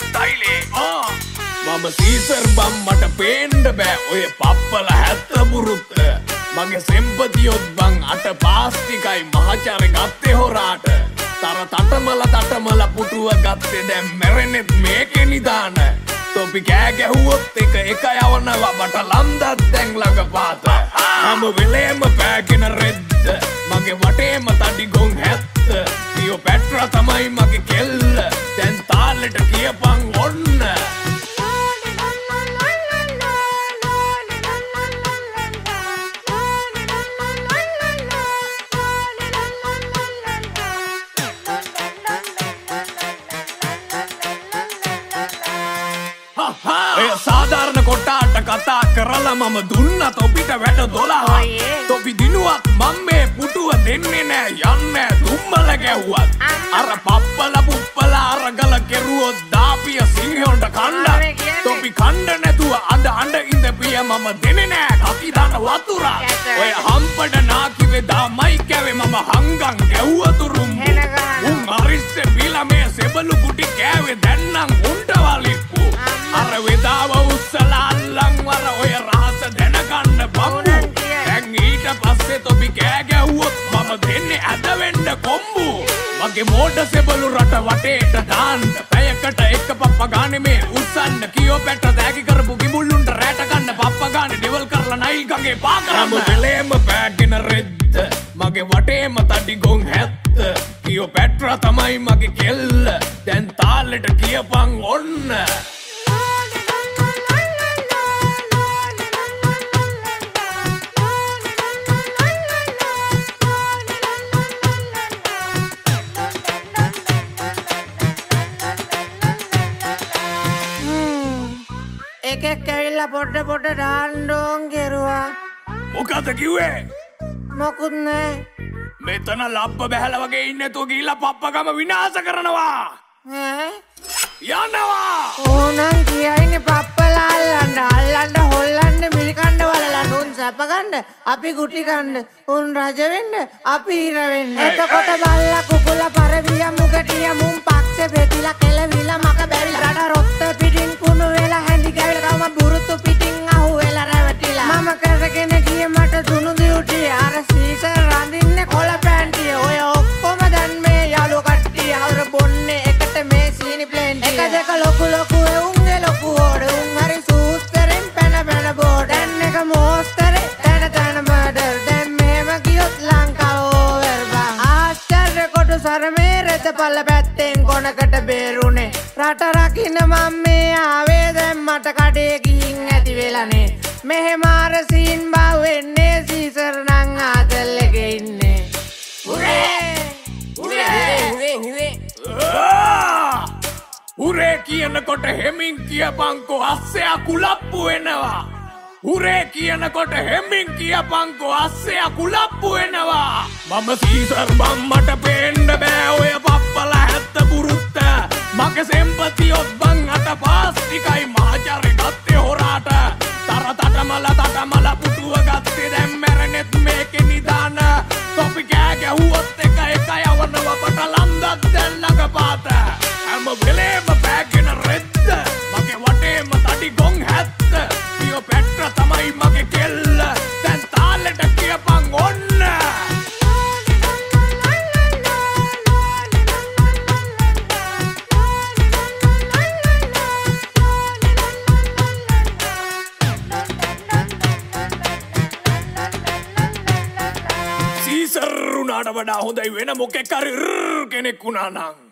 style මම Caesar බම් මට පේන්න බෑ ඔය පප්පල 70 බුරුත් මගේ සෙම්පතියොත් බං අට පාස්තිකයි මහචාරේ ගත්තේ හොරාට තර තටමල පුටුව ගත්තේ දැන් මැරෙන්නෙත් මේකේ නිදාන තොපි කෑ ගැහුවොත් එක යවනවා මට ලන්දත් දැන් ළඟ පාත හැම වෙලේම පෑගෙන රෙද්ද මගේ වටේම තඩි ගොන් හැත්ත පියෝ පැට්‍රා තමයි මගේ කෙල්ල දැන් තාලෙට කියපන් ඔන්න සාධාරණ කොටාට කතා කරලා මම දුන්න තොපිට වැඩ 12 තොපි දිනුවත් මම මේ පුටුව දෙන්නේ නෑ යන්නේ දුම්මල ගැහුවත් අර පප්පල පුප්පල අරගල කෙරුවොත් දාපිය සිංහොන්ට කණ්ඩ තොපි කණ්ඩ නැතුව අඬ ඉඳපිය මම දෙන්නේ නෑ කකි දාන වතුර ඔය හම්පඩ නාකිවේ දාමයි කැවේ මම හංගන් ගැහුවතුරුම් උන් අරිස්සේ බිලා මේ සෙබළු කුටි කෑවේ දැන්නම් උන්ට වලිප්පු අර වෙදාව උස්සලා අල්ලන් වර ඔය රහස දැනගන්න බම්බු දැන් ඊට පස්සේ තොපි කෑ ගැහුවොත් මම දෙන්නේ ඇද වෙන්න කොම්බු මගේ මෝඩ සෙබළු රට වටේට දාන්න පැයකට එක පප්ප ගානේ මේ උස්සන්න කියෝ පැට්ට දෑකි කරපු කිඹුල්ලුන්ට රැට ගන්න පප්ප ගානේ ඩෙවල් කරලා නයිල් ගඟේ පා කරන්න වෙලේම පෑගෙන රෙද්ද මගේ වටේම තඩි ගොන් හැත්ත කියෝ පැට්‍රා තමයි මගේ කෙල්ල දැන් තාලෙට කියපන් ඔන්න එකෙක් ඇවිල්ලා පොඩ ඩාන්ඩෝන් කෙරුවා මොකද කිව්වේ මොකුත් නෑ මෙතන ලබ්බ බැහැලා වගේ ඉන්නේ තෝ ගිහිල්ලා පප්පගම විනාශ කරනවා යනවා ඕනං කියයිනේ පප්පලා අල්ලන්න හොල්ලන්න මිලිකණ්ඩ වලලා නුන් සැප ගන්න අපි ගුටි ගන්න උන් රජ වෙන්න අපි හිර වෙන්න එතකොට බල්ලා කුකුලා පරවිය මුගටිය මුන් පක්ෂේ බෙදිලා කෙලවිලා මක බැරිලා රට රොත්ත පිටින් කුණු වෙලා හැඳි ගැවිලා තවම බුරුතු පිටින් අහු වෙලා රැවටිලා මම කරගෙන ගියේ මට දුනු දියුටි අර සීසර් රඳින්නේ කොළ පැන්ටිය ඔය ඔක්කොම දැන් මේ යාළු කට්ටිය අවර බොන්නේ එකට මේ සීනි ප්ලේන් එක දෙක ලොකු උන්ගේ ලොකු හොඩ උන් හරි සූස්තරෙන් පැන බෝඩ් දැන් එක මෝස්තරේ තන මඩර් දැන් මෙහෙම ගියොත් ලංකාව ඕවර් බං ආශ්චර්ය කොට සරමේ රෙතපල්ල පැත්තෙන් කොනකට බේරුනේ රට රකින්න මම මේ ආවේ දැන් මට කඩේ ගිහින් ඇති වෙලානේ මෙහෙම අර සීන් බා වෙන්නේ සීසර් නං ආදල් එකේ ඉන්නේ උරේ කියනකොට හෙමින් කියපන්කෝ අස්සයා කුලප්පු වෙනවා උරේ කියනකොට හෙමින් කියපන්කෝ අස්සයා කුලප්පු වෙනවා මම සීසර් බම් මට පේන්න බෑ ඔය පප්පල 70 බුරුත්ත මගේ සෙම්පතියොත් බං අට පාස්තිකයි මහචාරේ ගත්තේ හොරාට තර තටමල පුටුව ගත්තේ දැන් මැරෙන්නෙත් මේකේ නිදාන තොපි කෑ ගැහුවොත් එක යවනවා මට ලන්දත් දැන් ළඟ පාත හැම වෙලේම පෑගෙන රෙද්ද මගේ වටේම තඩි ගොන් හැත්ත පියෝ පැට්‍රා තමයි මගේ කෙල්ල දැන් තාලෙට කියපන් ඔන්න සීසර් උනාට වඩා හොඳයි වෙන මොකෙක් හරි කෙනෙක් වුණා නම්